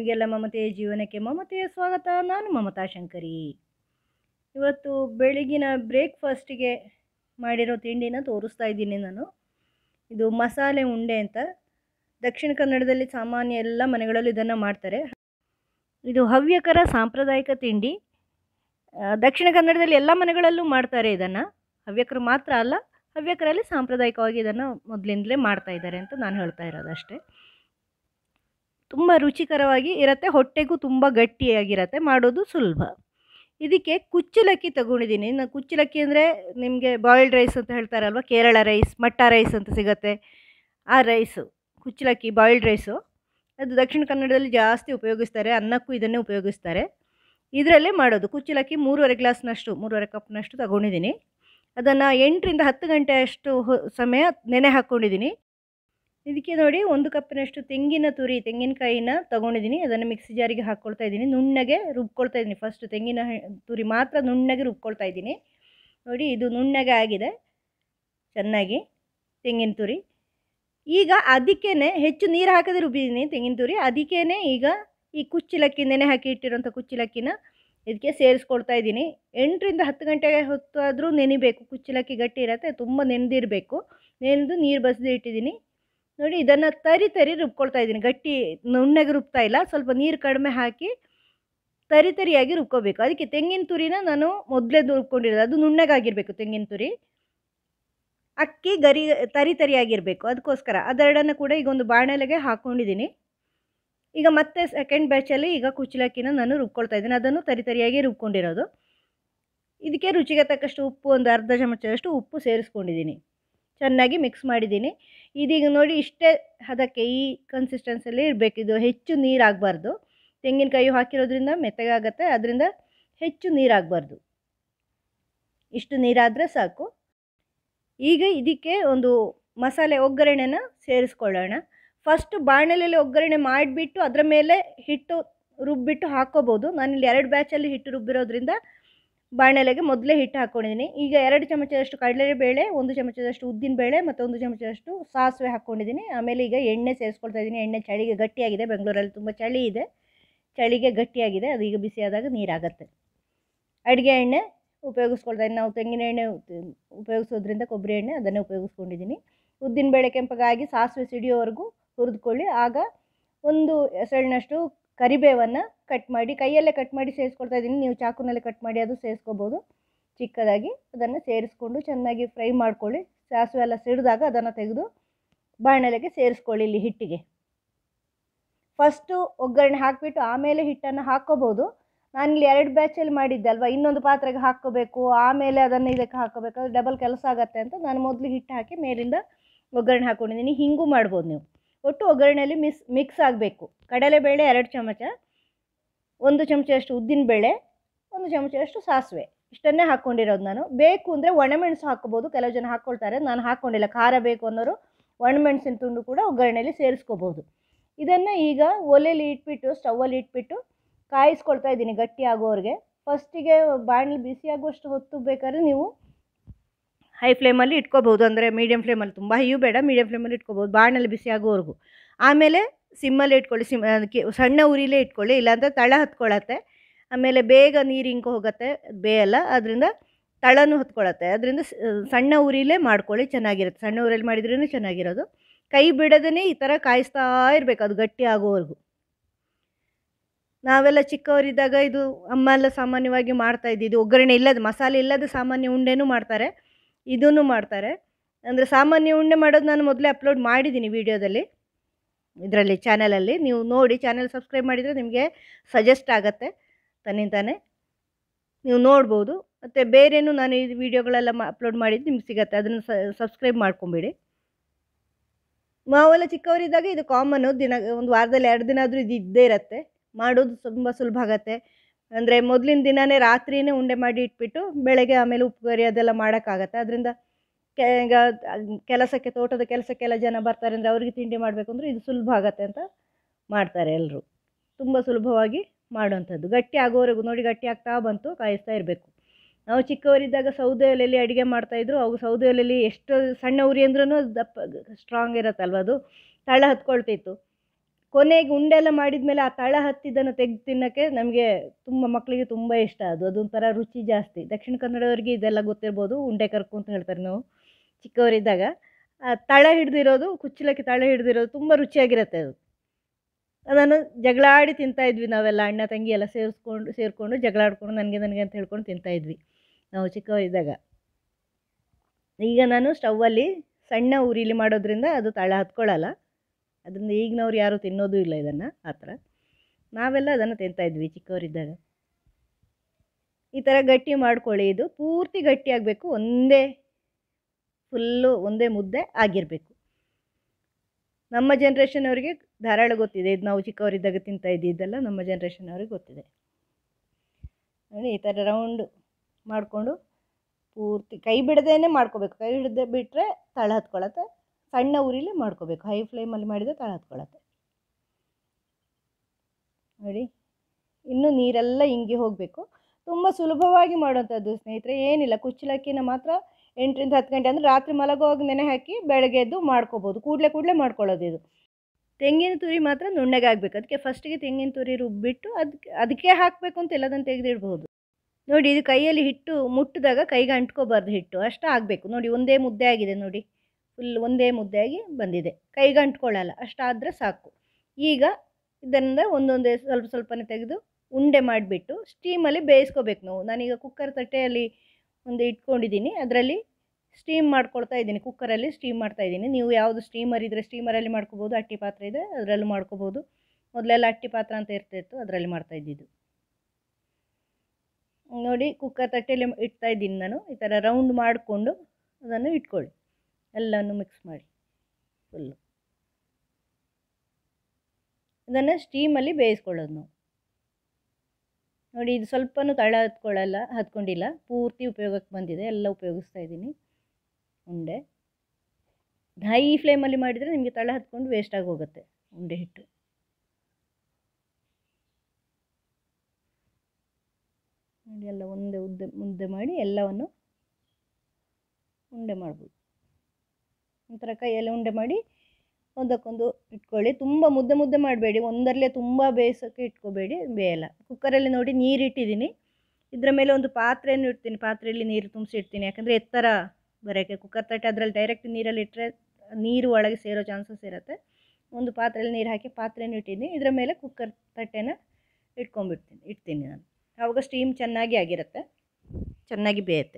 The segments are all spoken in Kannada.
ನಿಮಗೆಲ್ಲ ಮಮತೆಯ ಜೀವನಕ್ಕೆ ಮಮತೆಯ ಸ್ವಾಗತ. ನಾನು ಮಮತಾ ಶಂಕರಿ. ಇವತ್ತು ಬೆಳಗಿನ ಬ್ರೇಕ್ಫಾಸ್ಟಿಗೆ ಮಾಡಿರೋ ತಿಂಡಿನ ತೋರಿಸ್ತಾ ಇದ್ದೀನಿ ನಾನು. ಇದು ಮಸಾಲೆ ಉಂಡೆ ಅಂತ. ದಕ್ಷಿಣ ಕನ್ನಡದಲ್ಲಿ ಸಾಮಾನ್ಯ ಎಲ್ಲ ಮನೆಗಳಲ್ಲೂ ಇದನ್ನು ಮಾಡ್ತಾರೆ. ಇದು ಹವ್ಯಕರ ಸಾಂಪ್ರದಾಯಿಕ ತಿಂಡಿ. ದಕ್ಷಿಣ ಕನ್ನಡದಲ್ಲಿ ಎಲ್ಲ ಮನೆಗಳಲ್ಲೂ ಮಾಡ್ತಾರೆ ಇದನ್ನು. ಹವ್ಯಕರು ಮಾತ್ರ ಅಲ್ಲ, ಹವ್ಯಕರಲ್ಲಿ ಸಾಂಪ್ರದಾಯಿಕವಾಗಿ ಇದನ್ನು ಮೊದಲಿಂದಲೇ ಮಾಡ್ತಾ ಇದ್ದಾರೆ ಅಂತ ನಾನು ಹೇಳ್ತಾ ಇರೋದು ಅಷ್ಟೇ. ತುಂಬ ರುಚಿಕರವಾಗಿ ಇರುತ್ತೆ, ಹೊಟ್ಟೆಗೂ ತುಂಬ ಗಟ್ಟಿಯಾಗಿರುತ್ತೆ, ಮಾಡೋದು ಸುಲಭ. ಇದಕ್ಕೆ ಕುಚ್ಚಲಕ್ಕಿ ತಗೊಂಡಿದ್ದೀನಿ ನಾನು. ಕುಚ್ಚಲಕ್ಕಿ ಅಂದರೆ ನಿಮಗೆ ಬಾಯ್ಲ್ಡ್ ರೈಸ್ ಅಂತ ಹೇಳ್ತಾರಲ್ವ, ಕೇರಳ ರೈಸ್, ಮಟ್ಟ ರೈಸ್ ಅಂತ ಸಿಗುತ್ತೆ, ಆ ರೈಸು ಕುಚ್ಚಲಕ್ಕಿ ಬಾಯ್ಲ್ಡ್ ರೈಸು. ಅದು ದಕ್ಷಿಣ ಕನ್ನಡದಲ್ಲಿ ಜಾಸ್ತಿ ಉಪಯೋಗಿಸ್ತಾರೆ, ಅನ್ನಕ್ಕೂ ಇದನ್ನೇ ಉಪಯೋಗಿಸ್ತಾರೆ. ಇದರಲ್ಲೇ ಮಾಡೋದು. ಕುಚ್ಚಲಕ್ಕಿ 3.5 ಗ್ಲಾಸ್ನಷ್ಟು, 3.5 ಕಪ್ನಷ್ಟು ತಗೊಂಡಿದ್ದೀನಿ. ಅದನ್ನು 8 ರಿಂದ 10 ಗಂಟೆ ಅಷ್ಟು ಸಮಯ ನೆನೆ ಹಾಕ್ಕೊಂಡಿದ್ದೀನಿ. ಇದಕ್ಕೆ ನೋಡಿ 1 ಕಪ್ಪಿನಷ್ಟು ತೆಂಗಿನಕಾಯಿನ ತೊಗೊಂಡಿದ್ದೀನಿ. ಅದನ್ನು ಮಿಕ್ಸಿ ಜಾರಿಗೆ ಹಾಕ್ಕೊಳ್ತಾ ಇದ್ದೀನಿ. ನುಣ್ಣಗೆ ರುಬ್ಕೊಳ್ತಾ ಇದ್ದೀನಿ. ಫಸ್ಟ್ ತೆಂಗಿನ ತುರಿ ಮಾತ್ರ ನುಣ್ಣಗೆ ರುಬ್ಕೊಳ್ತಾ ಇದ್ದೀನಿ. ನೋಡಿ, ಇದು ನುಣ್ಣಗೆ ಆಗಿದೆ ಚೆನ್ನಾಗಿ ತೆಂಗಿನ ತುರಿ. ಈಗ ಅದಕ್ಕೇ ಹೆಚ್ಚು ನೀರು ಹಾಕದೆ ರುಬ್ಬಿದ್ದೀನಿ ತೆಂಗಿನ ತುರಿ. ಅದಕ್ಕೇ ಈಗ ಈ ಕುಚ್ಚಲಕ್ಕಿ, ನೆನೆ ಹಾಕಿ ಇಟ್ಟಿರೋಂಥ ಕುಚ್ಚಲಕ್ಕಿನ ಇದಕ್ಕೆ ಸೇರಿಸ್ಕೊಳ್ತಾ ಇದ್ದೀನಿ. 8 ರಿಂದ 10 ಗಂಟೆಗೆ ಹೊತ್ತಾದರೂ ನೆನಿಬೇಕು. ಕುಚ್ಚಲಕ್ಕಿ ಗಟ್ಟಿ ಇರುತ್ತೆ, ತುಂಬ ನೆನೆದಿರಬೇಕು. ನೆನೆದು ನೀರು ಬಸಿದು ಇಟ್ಟಿದ್ದೀನಿ. ನೋಡಿ, ಇದನ್ನು ತರಿ ರುಬ್ಕೊಳ್ತಾ ಇದ್ದೀನಿ. ಗಟ್ಟಿ ನುಣ್ಣಗೆ ರುಬ್ತಾ ಇಲ್ಲ, ಸ್ವಲ್ಪ ನೀರು ಕಡಿಮೆ ಹಾಕಿ ತರಿಯಾಗಿ ರುಬ್ಕೋಬೇಕು. ಅದಕ್ಕೆ ತೆಂಗಿನ ತುರಿನ ನಾನು ಮೊದಲೇ ರುಬ್ಕೊಂಡಿರೋದು, ಅದು ನುಣ್ಣಗಾಗಿರಬೇಕು ತೆಂಗಿನ ತುರಿ. ಅಕ್ಕಿ ತರಿಯಾಗಿರಬೇಕು, ಅದಕ್ಕೋಸ್ಕರ ಅದೆರಡನ್ನು ಕೂಡ ಈಗ ಒಂದು ಬಾಣಲೆಗೆ ಹಾಕ್ಕೊಂಡಿದ್ದೀನಿ. ಈಗ ಮತ್ತೆ ಸೆಕೆಂಡ್ ಬ್ಯಾಚಲ್ಲಿ ಈಗ ಕುಚ್ಚಲಕ್ಕಿನ ನಾನು ರುಬ್ಕೊಳ್ತಾ ಇದ್ದೀನಿ. ಅದನ್ನು ತರಿಯಾಗಿ ರುಬ್ಕೊಂಡಿರೋದು. ಇದಕ್ಕೆ ರುಚಿಗೆ ತಕ್ಕಷ್ಟು ಉಪ್ಪು, ಒಂದು ಅರ್ಧ ಚಮಚದಷ್ಟು ಉಪ್ಪು ಸೇರಿಸ್ಕೊಂಡಿದ್ದೀನಿ. ಚೆನ್ನಾಗಿ ಮಿಕ್ಸ್ ಮಾಡಿದ್ದೀನಿ. ಇದೀಗ ನೋಡಿ, ಇಷ್ಟೇ ಹದಕ್ಕೆ, ಈ ಕನ್ಸಿಸ್ಟೆನ್ಸಿಯಲ್ಲಿ ಇರಬೇಕು. ಇದು ಹೆಚ್ಚು ನೀರಾಗಬಾರ್ದು. ತೆಂಗಿನಕಾಯಿ ಹಾಕಿರೋದ್ರಿಂದ ಮೆತ್ತಗಾಗತ್ತೆ, ಅದರಿಂದ ಹೆಚ್ಚು ನೀರಾಗಬಾರ್ದು. ಇಷ್ಟು ನೀರಾದರೆ ಸಾಕು. ಈಗ ಇದಕ್ಕೆ ಒಂದು ಮಸಾಲೆ ಒಗ್ಗರಣೆನ ಸೇರಿಸ್ಕೊಳ್ಳೋಣ. ಫಸ್ಟ್ ಬಾಣಲೆಯಲ್ಲಿ ಒಗ್ಗರಣೆ ಮಾಡಿಬಿಟ್ಟು ಅದರ ಮೇಲೆ ಹಿಟ್ಟು ರುಬ್ಬಿಟ್ಟು ಹಾಕ್ಕೋಬೋದು. ನಾನಿಲ್ಲಿ 2 ಬ್ಯಾಚಲ್ಲಿ ಹಿಟ್ಟು ರುಬ್ಬಿರೋದ್ರಿಂದ ಬಾಣಲೆಗೆ ಮೊದಲೇ ಹಿಟ್ಟು ಹಾಕ್ಕೊಂಡಿದ್ದೀನಿ. ಈಗ 2 ಚಮಚದಷ್ಟು ಕಡಲೆಬೇಳೆ, 1 ಚಮಚದಷ್ಟು ಉದ್ದಿನಬೇಳೆ ಮತ್ತು 1 ಚಮಚದಷ್ಟು ಸಾಸಿವೆ ಹಾಕ್ಕೊಂಡಿದ್ದೀನಿ. ಆಮೇಲೆ ಈಗ ಎಣ್ಣೆ ಸೇರಿಸ್ಕೊಳ್ತಾ ಇದ್ದೀನಿ. ಎಣ್ಣೆ ಚಳಿಗೆ ಗಟ್ಟಿಯಾಗಿದೆ, ಬೆಂಗಳೂರಲ್ಲಿ ತುಂಬ ಚಳಿ ಇದೆ, ಚಳಿಗೆ ಗಟ್ಟಿಯಾಗಿದೆ. ಅದು ಈಗ ಬಿಸಿಯಾದಾಗ ನೀರಾಗತ್ತೆ. ಅಡುಗೆ ಎಣ್ಣೆ ಉಪಯೋಗಿಸ್ಕೊಳ್ತಾ ಇದ್ದೀನಿ. ನಾವು ತೆಂಗಿನ ಎಣ್ಣೆ ಉಪಯೋಗಿಸೋದ್ರಿಂದ ಕೊಬ್ಬರಿ ಎಣ್ಣೆ ಅದನ್ನೇ ಉಪಯೋಗಿಸ್ಕೊಂಡಿದ್ದೀನಿ. ಉದ್ದಿನಬೇಳೆ ಕೆಂಪಗಾಗಿ ಸಾಸಿವೆ ಸಿಡಿಯೋವರೆಗೂ ಹುರಿದುಕೊಳ್ಳಿ. ಆಗ 1 ಎಸಳಿನಷ್ಟು ಕರಿಬೇವನ್ನು ಕೈಯಲ್ಲೇ ಕಟ್ ಮಾಡಿ ಸೇರಿಸ್ಕೊಳ್ತಾ ಇದ್ದೀನಿ. ನೀವು ಚಾಕುನಲ್ಲಿ ಕಟ್ ಮಾಡಿ ಅದು ಸೇರಿಸ್ಕೋಬೋದು ಚಿಕ್ಕದಾಗಿ. ಅದನ್ನು ಸೇರಿಸ್ಕೊಂಡು ಚೆನ್ನಾಗಿ ಫ್ರೈ ಮಾಡ್ಕೊಳ್ಳಿ. ಸಾಸಿವೆ ಎಲ್ಲ ಸಿಡಿದಾಗ ಅದನ್ನು ತೆಗೆದು ಬಾಣಲೆಗೆ ಸೇರಿಸ್ಕೊಳ್ಳಿ. ಇಲ್ಲಿ ಹಿಟ್ಟಿಗೆ ಫಸ್ಟು ಒಗ್ಗರಣೆ ಹಾಕಿಬಿಟ್ಟು ಆಮೇಲೆ ಹಿಟ್ಟನ್ನು ಹಾಕ್ಕೋಬೋದು. ನಾನಿಲ್ಲಿ 2 ಬ್ಯಾಚಲ್ಲಿ ಮಾಡಿದ್ದೆ ಅಲ್ವಾ, ಇನ್ನೊಂದು ಪಾತ್ರೆಗೆ ಹಾಕ್ಕೋಬೇಕು, ಆಮೇಲೆ ಅದನ್ನು ಇದಕ್ಕೆ ಹಾಕ್ಕೋಬೇಕು, ಅದು ಡಬಲ್ ಕೆಲಸ ಆಗುತ್ತೆ ಅಂತ ನಾನು ಮೊದಲು ಹಿಟ್ಟು ಹಾಕಿ ಮೇಲಿಂದ ಒಗ್ಗರಣೆ ಹಾಕ್ಕೊಂಡಿದ್ದೀನಿ. ಹೀಗೂ ಮಾಡ್ಬೋದು ನೀವು. ಒಟ್ಟು ಒಗ್ಗರಣೆಯಲ್ಲಿ ಮಿಕ್ಸ್ ಆಗಬೇಕು. ಕಡಲೆಬೇಳೆ 2 ಚಮಚ, 1 ಚಮಚದಷ್ಟು ಉದ್ದಿನಬೇಳೆ, 1 ಚಮಚದಷ್ಟು ಸಾಸಿವೆ, ಇಷ್ಟನ್ನೇ ಹಾಕ್ಕೊಂಡಿರೋದು ನಾನು. ಬೇಕು ಅಂದರೆ ಒಣಮೆಣಸು ಹಾಕ್ಕೋಬೋದು, ಕೆಲವು ಜನ ಹಾಕ್ಕೊಳ್ತಾರೆ. ನಾನು ಹಾಕ್ಕೊಂಡಿಲ್ಲ. ಖಾರ ಬೇಕು ಅನ್ನೋರು ಒಣಮೆಣಸಿನ ತುಂಡು ಕೂಡ ಒಗ್ಗರಣೆಯಲ್ಲಿ ಸೇರಿಸ್ಕೋಬೋದು. ಇದನ್ನು ಈಗ ಒಲೆಯಲ್ಲಿ ಇಟ್ಬಿಟ್ಟು, ಸ್ಟವಲ್ಲಿ ಇಟ್ಬಿಟ್ಟು ಕಾಯಿಸ್ಕೊಳ್ತಾ ಇದ್ದೀನಿ ಗಟ್ಟಿ ಆಗೋವರೆಗೆ. ಫಸ್ಟಿಗೆ ಬಾಣಲಿ ಬಿಸಿ ಆಗುವಷ್ಟು ಹೊತ್ತು ಬೇಕಾದ್ರೆ ನೀವು ಹೈ ಫ್ಲೇಮಲ್ಲಿ ಇಟ್ಕೋಬೋದು, ಅಂದರೆ ಮೀಡಿಯಮ್ ಫ್ಲೇಮಲ್ಲಿ, ತುಂಬ ಹೈಯೂ ಬೇಡ, ಮೀಡಿಯಮ್ ಫ್ಲೇಮಲ್ಲಿ ಇಟ್ಕೋಬೋದು ಬಾಣಲಿ ಬಿಸಿ ಆಗೋವರೆಗೂ. ಆಮೇಲೆ ಸಿಮ್ಮಲ್ಲಿ ಇಟ್ಕೊಳ್ಳಿ, ಸಣ್ಣ ಉರಿಲೇ ಇಟ್ಕೊಳ್ಳಿ, ಇಲ್ಲಾಂದರೆ ತಳ ಹತ್ಕೊಳ್ಳುತ್ತೆ. ಆಮೇಲೆ ಬೇಗ ನೀರು ಹಿಂಗೆ ಹೋಗುತ್ತೆ, ಬೇಯಲ್ಲ, ಅದರಿಂದ ತಳನೂ ಹತ್ಕೊಳ್ಳುತ್ತೆ. ಅದರಿಂದ ಸಣ್ಣ ಉರಿಲೇ ಮಾಡ್ಕೊಳ್ಳಿ, ಚೆನ್ನಾಗಿರುತ್ತೆ. ಸಣ್ಣ ಉರಿಯಲ್ಲಿ ಮಾಡಿದ್ರೇ ಚೆನ್ನಾಗಿರೋದು. ಕೈ ಬಿಡದೇ ಈ ಥರ ಕಾಯಿಸ್ತಾ ಇರಬೇಕು, ಅದು ಗಟ್ಟಿ ಆಗೋವರೆಗೂ. ನಾವೆಲ್ಲ ಚಿಕ್ಕವರಿದ್ದಾಗ ಇದು ಅಮ್ಮ ಎಲ್ಲ ಸಾಮಾನ್ಯವಾಗಿ ಮಾಡ್ತಾ ಇದ್ದಿದ್ದು. ಒಗ್ಗರಣೆ ಇಲ್ಲದ, ಮಸಾಲೆ ಇಲ್ಲದ ಸಾಮಾನ್ಯ ಉಂಡೆನೂ ಮಾಡ್ತಾರೆ, ಇದೂ ಮಾಡ್ತಾರೆ. ಅಂದರೆ ಸಾಮಾನ್ಯ ಉಂಡೆ ಮಾಡೋದು ನಾನು ಮೊದಲೇ ಅಪ್ಲೋಡ್ ಮಾಡಿದ್ದೀನಿ ವಿಡಿಯೋದಲ್ಲಿ, ಇದರಲ್ಲಿ ಚಾನಲಲ್ಲಿ. ನೀವು ನೋಡಿ, ಚಾನಲ್ ಸಬ್ಸ್ಕ್ರೈಬ್ ಮಾಡಿದರೆ ನಿಮಗೆ ಸಜೆಸ್ಟ್ ಆಗುತ್ತೆ ತನ್ನಿಂತಾನೆ, ನೀವು ನೋಡ್ಬೋದು. ಮತ್ತು ಬೇರೇನು ನಾನು ಈ ವಿಡಿಯೋಗಳೆಲ್ಲ ಅಪ್ಲೋಡ್ ಮಾಡಿದ್ದು ನಿಮ್ಗೆ ಸಿಗುತ್ತೆ, ಅದನ್ನು ಸಬ್ಸ್ಕ್ರೈಬ್ ಮಾಡ್ಕೊಂಬಿಡಿ. ನಾವೆಲ್ಲ ಚಿಕ್ಕವರಿದ್ದಾಗ ಇದು ಕಾಮನ್ನು, ಒಂದು ವಾರದಲ್ಲಿ 2 ದಿನ ಆದರೂ ಇದು ಇದ್ದೇ ಇರುತ್ತೆ. ಮಾಡೋದು ತುಂಬ ಸುಲಭ ಆಗುತ್ತೆ. ಅಂದರೆ ಮೊದಲಿನ ದಿನವೇ ರಾತ್ರಿಯೇ ಉಂಡೆ ಮಾಡಿ ಇಟ್ಬಿಟ್ಟು ಬೆಳಗ್ಗೆ ಆಮೇಲೆ ಉಪ್ಪು ಗರಿ ಅದೆಲ್ಲ ಮಾಡೋಕ್ಕಾಗತ್ತೆ. ಅದರಿಂದ ಈಗ ಕೆಲಸಕ್ಕೆ, ತೋಟದ ಕೆಲಸಕ್ಕೆಲ್ಲ ಜನ ಬರ್ತಾರೆ ಅಂದರೆ ಅವ್ರಿಗೆ ತಿಂಡಿ ಮಾಡಬೇಕು ಅಂದರೆ ಇದು ಸುಲಭ ಆಗುತ್ತೆ ಅಂತ ಮಾಡ್ತಾರೆ ಎಲ್ಲರೂ. ತುಂಬ ಸುಲಭವಾಗಿ ಮಾಡುವಂಥದ್ದು. ಗಟ್ಟಿ ಆಗೋವರೆಗೂ ನೋಡಿ, ಗಟ್ಟಿ ಆಗ್ತಾ ಬಂತು, ಕಾಯಿಸ್ತಾ ಇರಬೇಕು. ನಾವು ಚಿಕ್ಕವರಿದ್ದಾಗ ಸೌದೆ ಒಲೆಯಲ್ಲಿ ಅಡುಗೆ ಮಾಡ್ತಾಯಿದ್ರು. ಅವು ಸೌದೆ ಒಲೆಯಲ್ಲಿ ಎಷ್ಟು ಸಣ್ಣ ಉರಿ ಅಂದ್ರೂ ದಪ್ಪ ಸ್ಟ್ರಾಂಗ್ ಇರುತ್ತಲ್ವ, ಅದು ತಳ ಹತ್ಕೊಳ್ತಿತ್ತು. ಕೊನೆಗೆ ಉಂಡೆ ಎಲ್ಲ ಮಾಡಿದ್ಮೇಲೆ ಆ ತಳ ಹತ್ತಿದ್ದನ್ನು ತೆಗೆದು ತಿನ್ನೋಕ್ಕೆ ನಮಗೆ ಮಕ್ಕಳಿಗೆ ತುಂಬ ಇಷ್ಟ. ಅದೊಂಥರ ರುಚಿ ಜಾಸ್ತಿ. ದಕ್ಷಿಣ ಕನ್ನಡದವ್ರಿಗೆ ಇದೆಲ್ಲ ಗೊತ್ತಿರ್ಬೋದು. ಉಂಡೆ ಕರ್ಕು ಅಂತ ಹೇಳ್ತಾರೆ ನಾವು ಚಿಕ್ಕವರಿದ್ದಾಗ. ಆ ತಳ ಹಿಡಿದಿರೋದು, ಕುಚ್ಚಲಕ್ಕಿ ತಳ ಹಿಡಿದಿರೋದು ತುಂಬ ರುಚಿಯಾಗಿರುತ್ತೆ ಅದು. ಅದನ್ನು ಜಗಳಾಡಿ ತಿಂತಾಯಿದ್ವಿ ನಾವೆಲ್ಲ, ಅಣ್ಣ ತಂಗಿ ಎಲ್ಲ ಸೇರಿಕೊಂಡು ಜಗಳಾಡ್ಕೊಂಡು ನನಗೆ ಅಂತ ಹೇಳ್ಕೊಂಡು ತಿಂತಾಯಿದ್ವಿ ನಾವು ಚಿಕ್ಕವರಿದ್ದಾಗ. ಈಗ ನಾನು ಸ್ಟವ್ವಲ್ಲಿ ಸಣ್ಣ ಉರಿಲಿ ಮಾಡೋದ್ರಿಂದ ಅದು ತಳ ಹತ್ಕೊಳ್ಳಲ್ಲ. ಅದರಿಂದ ಈಗಿನವ್ರು ಯಾರೂ ತಿನ್ನೋದು ಇಲ್ಲ ಇದನ್ನು. ಆ ಥರ ನಾವೆಲ್ಲ ಅದನ್ನು ತಿಂತಾಯಿದ್ವಿ ಚಿಕ್ಕವರಿದ್ದಾಗ. ಈ ಥರ ಗಟ್ಟಿ ಮಾಡ್ಕೊಳ್ಳಿ. ಇದು ಪೂರ್ತಿ ಗಟ್ಟಿ ಆಗಬೇಕು, ಒಂದೇ ಮುದ್ದೆ ಆಗಿರಬೇಕು. ನಮ್ಮ ಜನ್ರೇಷನ್ ಅವರಿಗೆ ಧಾರಾಳ ಗೊತ್ತಿದೆ. ಇದು ನಾವು ಚಿಕ್ಕವರಿದ್ದಾಗ ತಿಂತಾಯಿದ್ದೆಲ್ಲ ನಮ್ಮ ಜನ್ರೇಷನ್ ಅವ್ರಿಗೆ ಗೊತ್ತಿದೆ ನೋಡಿ. ಈ ಥರ ರೌಂಡ್ ಮಾಡಿಕೊಂಡು ಪೂರ್ತಿ ಕೈ ಬಿಡದೇನೆ ಮಾಡ್ಕೋಬೇಕು. ಕೈ ಹಿಡದೆ ಬಿಟ್ಟರೆ ತಳ ಹತ್ಕೊಳ್ಳುತ್ತೆ. ಸಣ್ಣ ಉರಿಲಿ ಮಾಡ್ಕೋಬೇಕು, ಹೈ ಫ್ಲೇಮಲ್ಲಿ ಮಾಡಿದರೆ ತಳ ಹತ್ಕೊಳ್ಳುತ್ತೆ ನೋಡಿ. ಇನ್ನೂ ನೀರೆಲ್ಲ ಇಂಗಿ ಹೋಗಬೇಕು. ತುಂಬ ಸುಲಭವಾಗಿ ಮಾಡುವಂಥದ್ದು ಸ್ನೇಹಿತರೆ. ಏನಿಲ್ಲ, ಕುಚ್ಚಲಕ್ಕಿನ ಮಾತ್ರ 8ರಿಂದ 10 ಗಂಟೆ ಅಂದರೆ ರಾತ್ರಿ ಮಲಗುವಾಗ ನೆನೆ ಹಾಕಿ ಬೆಳಗ್ಗೆ ಎದ್ದು ಮಾಡ್ಕೋಬೋದು. ಕೂಡಲೇ ಮಾಡ್ಕೊಳ್ಳೋದು ಇದು. ತೆಂಗಿನ ತುರಿ ಮಾತ್ರ ನುಣ್ಣಗಾಗಬೇಕು. ಅದಕ್ಕೆ ಫಸ್ಟಿಗೆ ತೆಂಗಿನ ತುರಿ ರುಬ್ಬಿಟ್ಟು ಅದಕ್ಕೆ ಹಾಕಬೇಕು ಅಂತಿಲ್ಲ, ಅದನ್ನು ತೆಗೆದಿಡ್ಬೋದು ನೋಡಿ. ಇದು ಕೈಯಲ್ಲಿ ಹಿಟ್ಟು ಮುಟ್ಟಿದಾಗ ಕೈಗೆ ಅಂಟ್ಕೋಬಾರ್ದು, ಹಿಟ್ಟು ಅಷ್ಟು ಆಗಬೇಕು ನೋಡಿ. ಒಂದೇ ಮುದ್ದೆ ಆಗಿದೆ ನೋಡಿ, ಫುಲ್ ಒಂದೇ ಮುದ್ದೆಯಾಗಿ ಬಂದಿದೆ, ಕೈಗೆ ಅಂಟ್ಕೊಳ್ಳಲ್ಲ, ಅಷ್ಟಾದರೆ ಸಾಕು. ಈಗ ಇದರಿಂದ ಒಂದೊಂದೇ ಸ್ವಲ್ಪನೇ ತೆಗೆದು ಉಂಡೆ ಮಾಡಿಬಿಟ್ಟು ಸ್ಟೀಮಲ್ಲಿ ಬೇಯಿಸ್ಕೋಬೇಕು ನಾವು. ನಾನೀಗ ಕುಕ್ಕರ್ ತಟ್ಟೆಯಲ್ಲಿ ಒಂದು ಇಟ್ಕೊಂಡಿದ್ದೀನಿ, ಅದರಲ್ಲಿ ಸ್ಟೀಮ್ ಮಾಡ್ಕೊಳ್ತಾ ಇದ್ದೀನಿ. ಕುಕ್ಕರಲ್ಲಿ ಸ್ಟೀಮ್ ಮಾಡ್ತಾಯಿದ್ದೀನಿ. ನೀವು ಯಾವುದು ಸ್ಟೀಮರ್ ಇದ್ದರೆ ಸ್ಟೀಮರಲ್ಲಿ ಮಾಡ್ಕೋಬೋದು, ಅಟ್ಟಿ ಪಾತ್ರೆ ಇದೆ ಅದರಲ್ಲೂ ಮಾಡ್ಕೋಬೋದು. ಮೊದಲೆಲ್ಲ ಅಟ್ಟಿ ಪಾತ್ರ ಅಂತ ಇರ್ತಾಯಿತ್ತು, ಅದರಲ್ಲಿ ಮಾಡ್ತಾಯಿದ್ದಿದ್ದು ನೋಡಿ. ಕುಕ್ಕರ್ ತಟ್ಟೆಯಲ್ಲಿ ಇಡ್ತಾಯಿದ್ದೀನಿ ನಾನು. ಈ ಥರ ರೌಂಡ್ ಮಾಡಿಕೊಂಡು ಅದನ್ನು ಇಟ್ಕೊಳ್ಳಿ, ಎಲ್ಲನೂ ಮಿಕ್ಸ್ ಮಾಡಿ ಫುಲ್ಲು. ಇದನ್ನು ಸ್ಟೀಮಲ್ಲಿ ಬೇಯಿಸ್ಕೊಳ್ಳೋದು ನಾವು ನೋಡಿ. ಇದು ಸ್ವಲ್ಪನೂ ತಳ ಹತ್ಕೊಂಡಿಲ್ಲ, ಪೂರ್ತಿ ಉಪಯೋಗಕ್ಕೆ ಬಂದಿದೆ. ಎಲ್ಲ ಉಪಯೋಗಿಸ್ತಾ ಇದ್ದೀನಿ ಉಂಡೆ. ಹೈ ಫ್ಲೇಮಲ್ಲಿ ಮಾಡಿದರೆ ನಿಮಗೆ ತಳ ಹತ್ಕೊಂಡು ವೇಸ್ಟ್ ಆಗಿ ಹೋಗುತ್ತೆ ಉಂಡೆ ಹಿಟ್ಟು ನೋಡಿ. ಎಲ್ಲ ಮುದ್ದೆ ಮಾಡಿ ಎಲ್ಲವನ್ನು ಉಂಡೆ ಮಾಡ್ಬೋದು. ಒಂಥರ ಕೈಯಲ್ಲಿ ಉಂಡೆ ಮಾಡಿ ಒಂದಕ್ಕೊಂದು ಇಟ್ಕೊಳ್ಳಿ. ತುಂಬ ಮುದ್ದೆ ಮಾಡಬೇಡಿ, ಒಂದರಲ್ಲೇ ತುಂಬ ಬೇಯಿಸೋಕ್ಕೆ ಇಟ್ಕೋಬೇಡಿ, ಬೇಯಲ್ಲ. ಕುಕ್ಕರಲ್ಲಿ ನೋಡಿ ನೀರಿಟ್ಟಿದ್ದೀನಿ, ಇದರ ಮೇಲೆ ಒಂದು ಪಾತ್ರೆಯನ್ನು ಇಡ್ತೀನಿ. ಪಾತ್ರೆಯಲ್ಲಿ ನೀರು ತುಂಬಿಸಿ ಇಡ್ತೀನಿ, ಯಾಕಂದರೆ ಎತ್ತರ ಬರೋಕ್ಕೆ. ಕುಕ್ಕರ್ ತಟ್ಟೆ ಅದರಲ್ಲಿ ಡೈರೆಕ್ಟ್ ನೀರಲ್ಲಿ ಇಟ್ಟರೆ ನೀರು ಒಳಗೆ ಸೇರೋ ಚಾನ್ಸಸ್ ಇರುತ್ತೆ. ಒಂದು ಪಾತ್ರೆಯಲ್ಲಿ ನೀರು ಹಾಕಿ ಪಾತ್ರೆಯನ್ನು ಇಟ್ಟಿದ್ದೀನಿ, ಇದರ ಮೇಲೆ ಕುಕ್ಕರ್ ತಟ್ಟೆನ ಇಡ್ತೀನಿ ನಾನು. ಆವಾಗ ಸ್ಟೀಮ್ ಚೆನ್ನಾಗಿ ಆಗಿರುತ್ತೆ, ಚೆನ್ನಾಗಿ ಬೇಯುತ್ತೆ.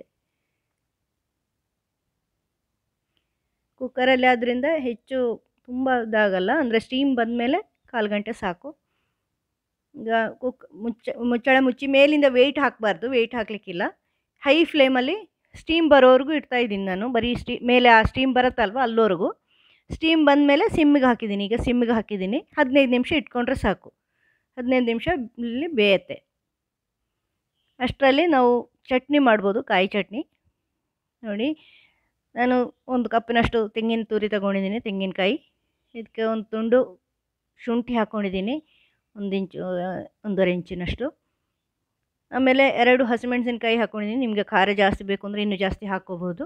ಕುಕ್ಕರಲ್ಲಿ ಆದ್ದರಿಂದ ಹೆಚ್ಚು ತುಂಬ ಇದಾಗಲ್ಲ, ಅಂದರೆ ಸ್ಟೀಮ್ ಬಂದಮೇಲೆ 1/4 ಗಂಟೆ ಸಾಕು. ಈಗ ಮುಚ್ಚಳ ಮುಚ್ಚಿ ಮೇಲಿಂದ ವೆಯ್ಟ್ ಹಾಕಬಾರ್ದು, ವೆಯ್ಟ್ ಹಾಕಲಿಕ್ಕಿಲ್ಲ. ಹೈ ಫ್ಲೇಮಲ್ಲಿ ಸ್ಟೀಮ್ ಬರೋವರೆಗೂ ಇಡ್ತಾಯಿದ್ದೀನಿ ನಾನು. ಬರೀ ಮೇಲೆ ಆ ಸ್ಟೀಮ್ ಬರುತ್ತಲ್ವ ಅಲ್ಲಿವರೆಗೂ. ಸ್ಟೀಮ್ ಬಂದಮೇಲೆ ಸಿಮ್ಮಿಗೆ ಹಾಕಿದ್ದೀನಿ. ಈಗ ಸಿಮ್ಮಿಗೆ ಹಾಕಿದ್ದೀನಿ, 15 ನಿಮಿಷ ಇಟ್ಕೊಂಡ್ರೆ ಸಾಕು. 15 ನಿಮಿಷ ಇಲ್ಲಿ ಬೇಯುತ್ತೆ. ಅಷ್ಟರಲ್ಲಿ ನಾವು ಚಟ್ನಿ ಮಾಡ್ಬೋದು, ಕಾಯಿ ಚಟ್ನಿ ನೋಡಿ. ನಾನು 1 ಕಪ್ಪಿನಷ್ಟು ತೆಂಗಿನ ತುರಿ ತಗೊಂಡಿದ್ದೀನಿ, ತೆಂಗಿನಕಾಯಿ. ಇದಕ್ಕೆ ಒಂದು ತುಂಡು ಶುಂಠಿ ಹಾಕ್ಕೊಂಡಿದ್ದೀನಿ, 1.5 ಇಂಚಿನಷ್ಟು. ಆಮೇಲೆ 2 ಹಸಿಮೆಣಸಿನ್ಕಾಯಿ ಹಾಕ್ಕೊಂಡಿದ್ದೀನಿ. ನಿಮಗೆ ಖಾರ ಜಾಸ್ತಿ ಬೇಕು ಅಂದರೆ ಇನ್ನೂ ಜಾಸ್ತಿ ಹಾಕ್ಕೋಬೋದು.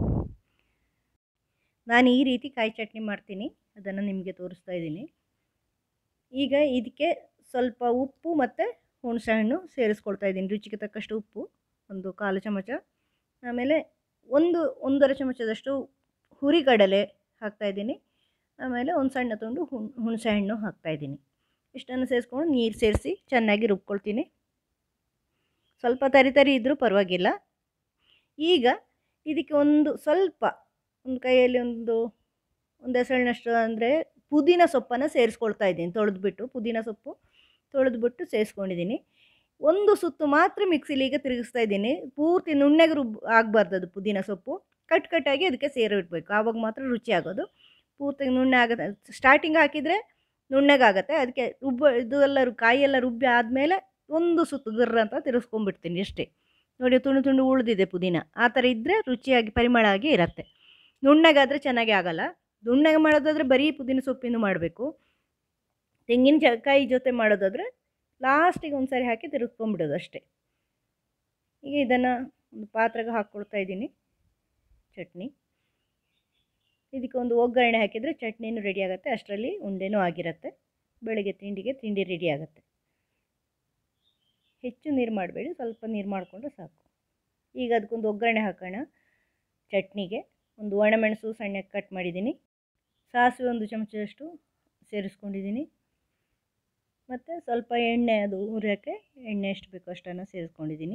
ನಾನು ಈ ರೀತಿ ಕಾಯಿ ಚಟ್ನಿ ಮಾಡ್ತೀನಿ, ಅದನ್ನು ನಿಮಗೆ ತೋರಿಸ್ತಾ ಇದ್ದೀನಿ. ಈಗ ಇದಕ್ಕೆ ಸ್ವಲ್ಪ ಉಪ್ಪು ಮತ್ತು ಹುಣಸೆಹಣ್ಣು ಸೇರಿಸ್ಕೊಳ್ತಾ ಇದ್ದೀನಿ. ರುಚಿಗೆ ತಕ್ಕಷ್ಟು ಉಪ್ಪು, 1/4 ಚಮಚ. ಆಮೇಲೆ 1.5 ಚಮಚದಷ್ಟು ಹುರಿಗಡಲೆ ಹಾಕ್ತಾಯಿದ್ದೀನಿ. ಆಮೇಲೆ ಒಂದು ಸಣ್ಣ ತುಂಡು ಹುಣಸೆಹಣ್ಣು ಹಾಕ್ತಾಯಿದ್ದೀನಿ. ಇಷ್ಟನ್ನು ಸೇರಿಸ್ಕೊಂಡು ನೀರು ಸೇರಿಸಿ ಚೆನ್ನಾಗಿ ರುಬ್ಕೊಳ್ತೀನಿ. ಸ್ವಲ್ಪ ತರಿ ಇದ್ದರೂ ಪರವಾಗಿಲ್ಲ. ಈಗ ಇದಕ್ಕೆ ಒಂದು ಕೈಯಲ್ಲಿ ಒಂದು ಎಸಳಿನಷ್ಟು ಅಂದರೆ ಪುದೀನ ಸೊಪ್ಪನ್ನು ಸೇರಿಸ್ಕೊಳ್ತಾ ಇದ್ದೀನಿ. ಪುದೀನ ಸೊಪ್ಪು ತೊಳೆದ್ಬಿಟ್ಟು ಸೇರಿಸ್ಕೊಂಡಿದ್ದೀನಿ. ಒಂದು ಸುತ್ತು ಮಾತ್ರ ಮಿಕ್ಸಿಲಿ ಈಗ ತಿರುಗಿಸ್ತಾ ಇದ್ದೀನಿ. ಪೂರ್ತಿ ನುಣ್ಣಗೆ ಆಗಬಾರ್ದು ಅದು. ಪುದೀನ ಸೊಪ್ಪು ಕಟ್ಟಾಗಿ ಅದಕ್ಕೆ ಸೇರಿಡಬೇಕು, ಆವಾಗ ಮಾತ್ರ ರುಚಿ ಆಗೋದು. ಪೂರ್ತಿ ನುಣ್ಣಗೆ ಆಗುತ್ತೆ. ಸ್ಟಾರ್ಟಿಂಗ್ ಹಾಕಿದರೆ ನುಣ್ಣಗಾಗುತ್ತೆ, ಅದಕ್ಕೆ ಕಾಯಿ ಎಲ್ಲ ರುಬ್ಬಿ ಆದಮೇಲೆ ಒಂದು ಸುತ್ತು ಗರ್ರ ಅಂತ ತಿರುಗಿಸ್ಕೊಂಡ್ಬಿಡ್ತೀನಿ ಅಷ್ಟೇ ನೋಡಿ. ತುಂಡು ಉಳಿದಿದೆ ಪುದೀನ, ಆ ಥರ ಇದ್ದರೆ ರುಚಿಯಾಗಿ ಪರಿಮಳ ಆಗಿ ಇರುತ್ತೆ. ನುಣ್ಣಗಾದರೆ ಚೆನ್ನಾಗಿ ಆಗಲ್ಲ. ನುಣ್ಣಗೆ ಮಾಡೋದಾದರೆ ಬರೀ ಪುದೀನ ಸೊಪ್ಪಿಂದು ಮಾಡಬೇಕು. ತೆಂಗಿನಕಾಯಿ ಜೊತೆ ಮಾಡೋದಾದರೆ ಲಾಸ್ಟಿಗೆ ಒಂದು ಸಾರಿ ಹಾಕಿ ತಿರುಗಿಸ್ಕೊಂಡ್ಬಿಡೋದು ಅಷ್ಟೇ. ಈಗ ಇದನ್ನು ಒಂದು ಪಾತ್ರೆಗೆ ಹಾಕ್ಕೊಳ್ತಾ ಇದ್ದೀನಿ ಚಟ್ನಿ. ಇದಕ್ಕೆ ಒಂದು ಒಗ್ಗರಣೆ ಹಾಕಿದರೆ ಚಟ್ನಿನೂ ರೆಡಿ ಆಗುತ್ತೆ, ಅಷ್ಟರಲ್ಲಿ ಉಂಡೆನೂ ಆಗಿರುತ್ತೆ. ಬೆಳಗ್ಗೆ ತಿಂಡಿ ರೆಡಿ ಆಗುತ್ತೆ. ಹೆಚ್ಚು ನೀರು ಮಾಡಬೇಡಿ, ಸ್ವಲ್ಪ ನೀರು ಮಾಡಿಕೊಂಡ್ರೆ ಸಾಕು. ಈಗ ಅದಕ್ಕೊಂದು ಒಗ್ಗರಣೆ ಹಾಕೋಣ. ಚಟ್ನಿಗೆ ಒಂದು ಒಣಮೆಣಸು ಸಣ್ಣಗೆ ಕಟ್ ಮಾಡಿದ್ದೀನಿ, ಸಾಸಿವೆ 1 ಚಮಚದಷ್ಟು ಸೇರಿಸ್ಕೊಂಡಿದ್ದೀನಿ, ಮತ್ತು ಸ್ವಲ್ಪ ಎಣ್ಣೆ, ಅದು ಹುರಿಯೋಕ್ಕೆ ಎಣ್ಣೆ ಎಷ್ಟು ಬೇಕೋ ಅಷ್ಟನ್ನು ಸೇರಿಸ್ಕೊಂಡಿದ್ದೀನಿ.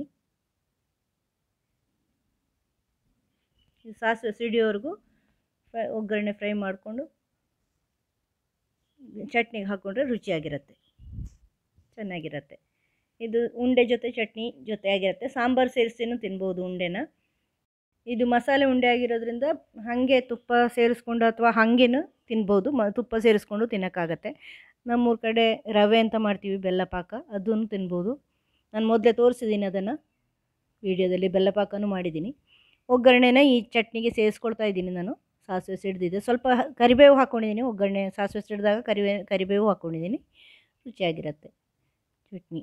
ಸಾಸಿವೆ ಸಿಡಿಯೋವರೆಗೂ ಒಗ್ಗರಣೆ ಫ್ರೈ ಮಾಡಿಕೊಂಡು ಚಟ್ನಿಗೆ ಹಾಕ್ಕೊಂಡ್ರೆ ರುಚಿಯಾಗಿರುತ್ತೆ, ಚೆನ್ನಾಗಿರುತ್ತೆ. ಇದು ಉಂಡೆ ಜೊತೆ ಚಟ್ನಿ ಜೊತೆ ಆಗಿರುತ್ತೆ. ಸಾಂಬಾರು ಸೇರಿಸಿನೂ ತಿನ್ಬೋದು ಉಂಡೆನ. ಇದು ಮಸಾಲೆ ಉಂಡೆ ಆಗಿರೋದ್ರಿಂದ ಹಾಗೆ ತುಪ್ಪ ಸೇರಿಸ್ಕೊಂಡು ಅಥವಾ ಹಾಗೇನೂ ತಿನ್ಬೋದು, ತುಪ್ಪ ಸೇರಿಸ್ಕೊಂಡು ತಿನ್ನೋಕ್ಕಾಗತ್ತೆ. ನಮ್ಮೂರ ಕಡೆ ರವೆ ಅಂತ ಮಾಡ್ತೀವಿ, ಬೆಲ್ಲ ಪಾಕ, ಅದನ್ನು ತಿನ್ಬೋದು. ನಾನು ಮೊದಲೇ ತೋರಿಸಿದ್ದೀನಿ ಅದನ್ನು ವಿಡಿಯೋದಲ್ಲಿ, ಬೆಲ್ಲ ಪಾಕನೂ ಮಾಡಿದ್ದೀನಿ. ಒಗ್ಗರಣೆನ ಈ ಚಟ್ನಿಗೆ ಸೇರಿಸ್ಕೊಳ್ತಾ ಇದ್ದೀನಿ ನಾನು. ಸಾಸಿವೆ ಸಿಡ್ದಿದೆ, ಸ್ವಲ್ಪ ಕರಿಬೇವು ಹಾಕ್ಕೊಂಡಿದ್ದೀನಿ. ಒಗ್ಗರಣೆ ಸಾಸಿವೆ ಸಿಡಿದಾಗ ಕರಿಬೇವು ಹಾಕ್ಕೊಂಡಿದ್ದೀನಿ, ರುಚಿಯಾಗಿರುತ್ತೆ ಚಟ್ನಿ.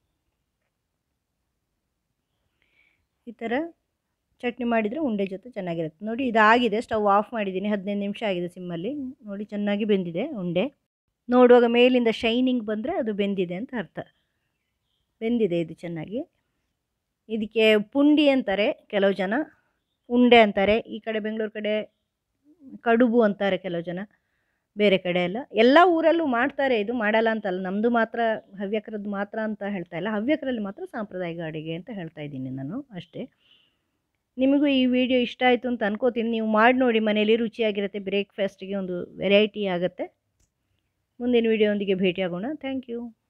ಈ ಥರ ಚಟ್ನಿ ಮಾಡಿದರೆ ಉಂಡೆ ಜೊತೆ ಚೆನ್ನಾಗಿರುತ್ತೆ. ನೋಡಿ ಇದಾಗಿದೆ, ಸ್ಟವ್ ಆಫ್ ಮಾಡಿದ್ದೀನಿ. 15 ನಿಮಿಷ ಆಗಿದೆ ಸಿಮ್ಮಲ್ಲಿ. ನೋಡಿ ಚೆನ್ನಾಗಿ ಬೆಂದಿದೆ ಉಂಡೆ. ನೋಡುವಾಗ ಮೇಲಿಂದ ಶೈನಿಂಗ್ ಬಂದರೆ ಅದು ಬೆಂದಿದೆ ಅಂತ ಅರ್ಥ. ಬೆಂದಿದೆ ಇದು ಚೆನ್ನಾಗಿ. ಇದಕ್ಕೆ ಪುಂಡಿ ಅಂತಾರೆ ಕೆಲವು ಜನ, ಉಂಡೆ ಅಂತಾರೆ. ಈ ಕಡೆ ಬೆಂಗಳೂರು ಕಡೆ ಕಡುಬು ಅಂತಾರೆ ಕೆಲವು ಜನ, ಬೇರೆ ಕಡೆ ಎಲ್ಲ ಊರಲ್ಲೂ ಮಾಡ್ತಾರೆ. ಇದು ಮಾಡಲ್ಲ ಅಂತಲ್ಲ, ನಮ್ಮದು ಮಾತ್ರ ಹವ್ಯಕರದ್ದು ಮಾತ್ರ ಅಂತ ಹೇಳ್ತಾ ಇಲ್ಲ, ಹವ್ಯಕರಲ್ಲಿ ಮಾತ್ರ ಸಾಂಪ್ರದಾಯಿಕ ಅಡುಗೆ ಅಂತ ಹೇಳ್ತಾ ಇದ್ದೀನಿ ನಾನು ಅಷ್ಟೇ. ನಿಮಗೂ ಈ ವಿಡಿಯೋ ಇಷ್ಟ ಆಯಿತು ಅಂತ ಅನ್ಕೋತೀನಿ. ನೀವು ಮಾಡಿ ನೋಡಿ ಮನೇಲಿ, ರುಚಿಯಾಗಿರುತ್ತೆ. ಬ್ರೇಕ್ಫಾಸ್ಟಿಗೆ ಒಂದು ವೆರೈಟಿ ಆಗುತ್ತೆ. ಮುಂದಿನ ವಿಡಿಯೋದೊಂದಿಗೆ ಭೇಟಿಯಾಗೋಣ. Thank you.